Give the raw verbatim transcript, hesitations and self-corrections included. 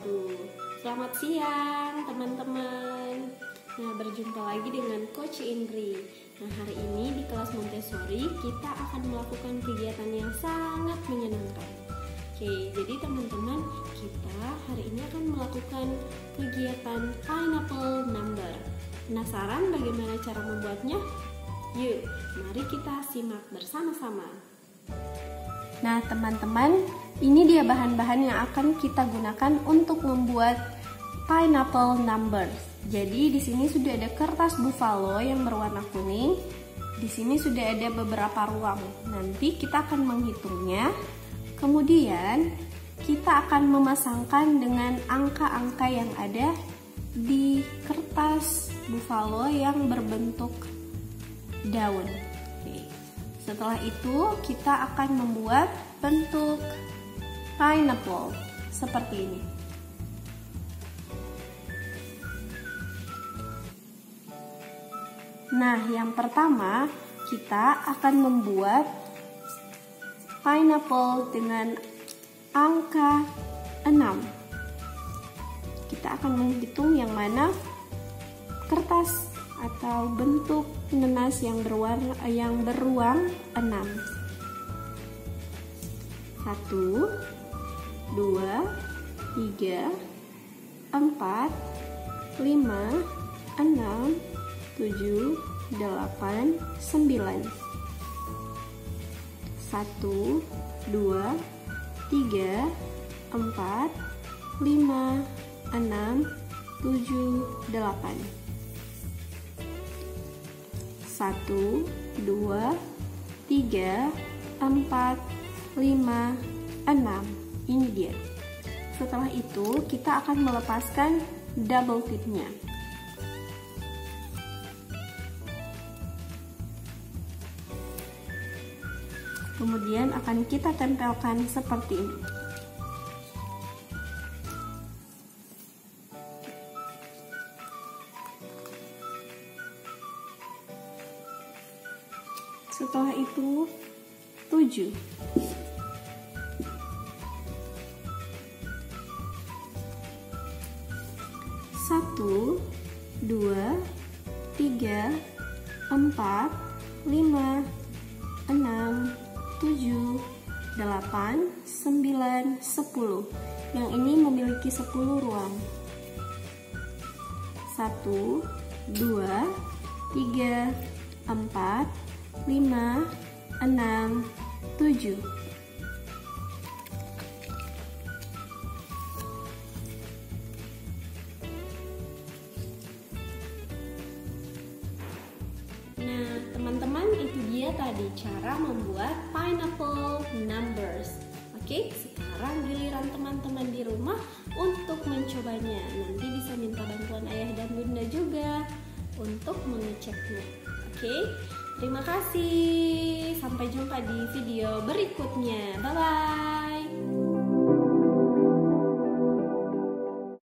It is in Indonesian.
wabarakatuh. Selamat siang teman-teman. Nah, berjumpa lagi dengan Coach Indri. Nah, hari ini di kelas Montessori kita akan melakukan kegiatan yang sangat menyenangkan. Oke, jadi teman-teman, kita hari ini akan melakukan kegiatan pineapple number. Penasaran bagaimana cara membuatnya? Yuk, mari kita simak bersama-sama. Nah, teman-teman, ini dia bahan-bahan yang akan kita gunakan untuk membuat pineapple numbers. Jadi di sini sudah ada kertas buffalo yang berwarna kuning. Di sini sudah ada beberapa ruang. Nanti kita akan menghitungnya. Kemudian kita akan memasangkan dengan angka-angka yang ada di kertas buffalo yang berbentuk daun. Oke. Setelah itu kita akan membuat bentuk pineapple seperti ini. Nah, yang pertama kita akan membuat pineapple dengan angka enam. Kita akan menghitung yang mana kertas atau bentuk nanas yang berwarna yang beruang enam. Satu, dua, tiga, empat, lima, enam, tujuh, delapan, sembilan. Satu, dua, tiga, empat, lima, enam, tujuh, delapan. Satu, dua, tiga, empat, lima, enam. Ini dia. Setelah itu kita akan melepaskan double tipnya. Kemudian akan kita tempelkan seperti ini. Setelah itu tujuh. Satu, dua, tiga, empat, lima, enam, tujuh, delapan, sembilan, sepuluh. Yang ini memiliki sepuluh ruang. Satu, dua, tiga, empat, lima, enam, tujuh. Nah, teman-teman, itu dia tadi cara membuat pineapple numbers. Oke, sekarang giliran teman-teman di rumah untuk mencobanya. Nanti bisa minta bantuan ayah dan bunda juga untuk mengeceknya. Oke, terima kasih. Sampai jumpa di video berikutnya. Bye-bye.